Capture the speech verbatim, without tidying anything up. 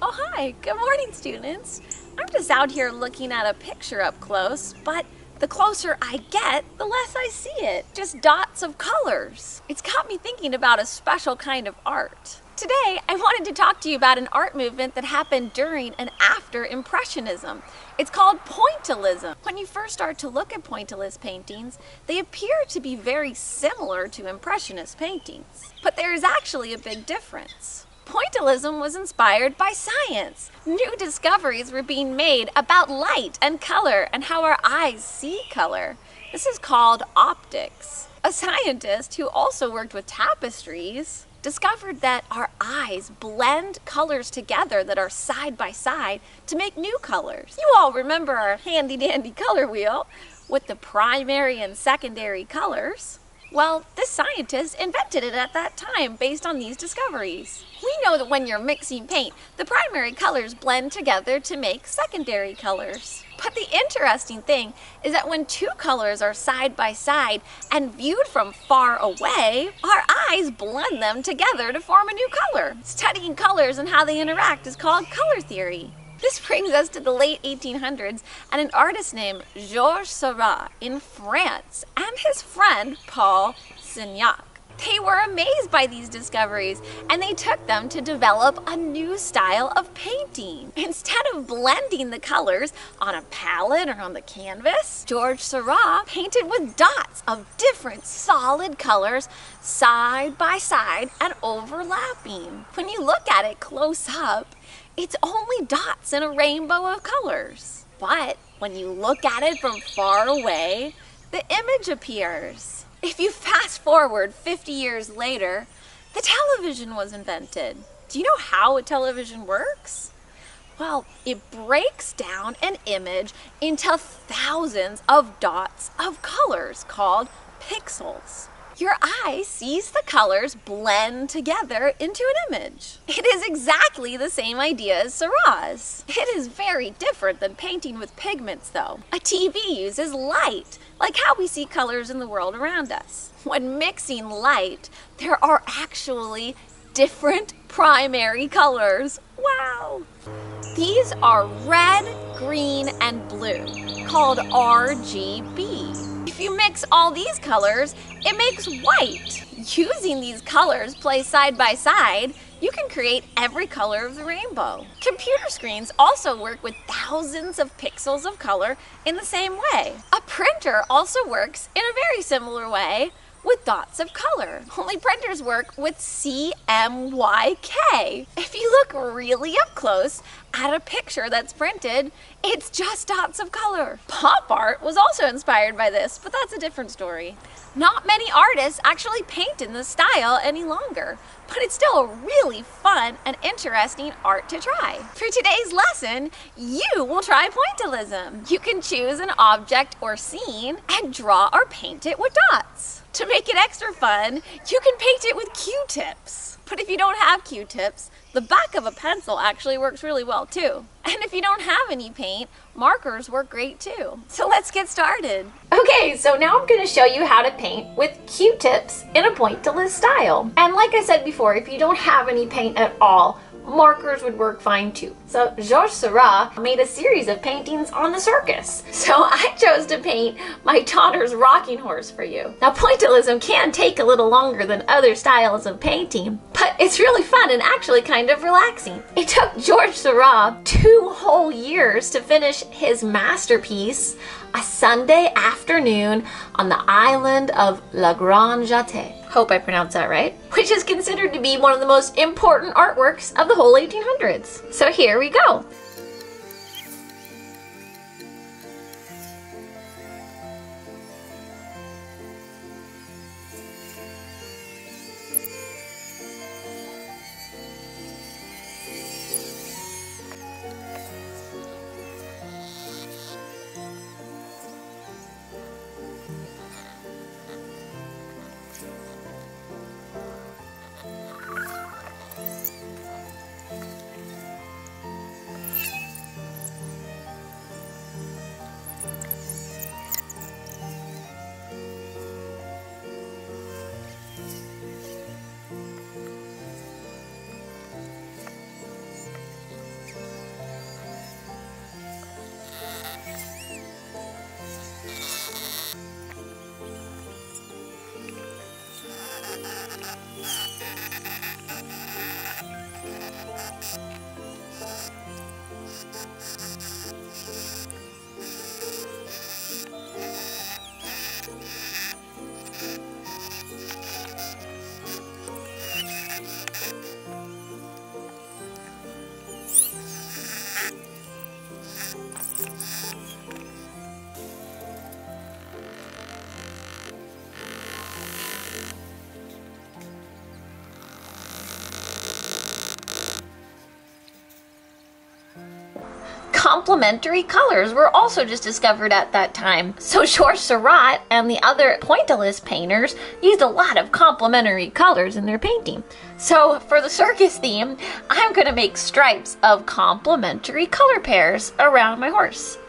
Oh, hi. Good morning, students. I'm just out here looking at a picture up close, but the closer I get, the less I see it. Just dots of colors. It's got me thinking about a special kind of art. Today, I wanted to talk to you about an art movement that happened during and after Impressionism. It's called Pointillism. When you first start to look at Pointillist paintings, they appear to be very similar to Impressionist paintings. But there is actually a big difference. Pointillism was inspired by science. New discoveries were being made about light and color and how our eyes see color. This is called optics. A scientist who also worked with tapestries discovered that our eyes blend colors together that are side by side to make new colors. You all remember our handy dandy color wheel with the primary and secondary colors. Well, this scientist invented it at that time based on these discoveries. We know that when you're mixing paint, the primary colors blend together to make secondary colors. But the interesting thing is that when two colors are side by side and viewed from far away, our eyes blend them together to form a new color. Studying colors and how they interact is called color theory. This brings us to the late eighteen hundreds and an artist named Georges Seurat in France and his friend Paul Signac. They were amazed by these discoveries and they took them to develop a new style of painting. Instead of blending the colors on a palette or on the canvas, Georges Seurat painted with dots of different solid colors side by side and overlapping. When you look at it close up, it's only dots in a rainbow of colors. But when you look at it from far away, the image appears. If you fast forward fifty years later, the television was invented. Do you know how a television works? Well, it breaks down an image into thousands of dots of colors called pixels. Your eye sees the colors blend together into an image. It is exactly the same idea as Seurat's. It is very different than painting with pigments though. A T V uses light, like how we see colors in the world around us. When mixing light, there are actually different primary colors. Wow! These are red, green, and blue, called R G B. If you mix all these colors, it makes white. Using these colors placed side by side, you can create every color of the rainbow. Computer screens also work with thousands of pixels of color in the same way. A printer also works in a very similar way with dots of color. Only printers work with C M Y K. If you look really up close at a picture that's printed, it's just dots of color. Pop art was also inspired by this, but that's a different story. Not many artists actually paint in this style any longer, but it's still a really fun and interesting art to try. For today's lesson, you will try pointillism. You can choose an object or scene and draw or paint it with dots. To make it extra fun, you can paint it with Q-tips. But if you don't have Q-tips, the back of a pencil actually works really well too. And if you don't have any paint, markers work great too. So let's get started. Okay, so now I'm going to show you how to paint with Q-tips in a pointillist style. And like I said before, if you don't have any paint at all, markers would work fine too. So Georges Seurat made a series of paintings on the circus. So I chose to paint my daughter's rocking horse for you. Now pointillism can take a little longer than other styles of painting, but it's really fun and actually kind of relaxing. It took Georges Seurat two whole years to finish his masterpiece, a Sunday afternoon on the island of La Grande Jatte. Hope I pronounced that right, which is considered to be one of the most important artworks of the whole eighteen hundreds. So here we go. complementary colors were also just discovered at that time. So Georges Seurat and the other pointillist painters used a lot of complementary colors in their painting. So for the circus theme, I'm going to make stripes of complementary color pairs around my horse.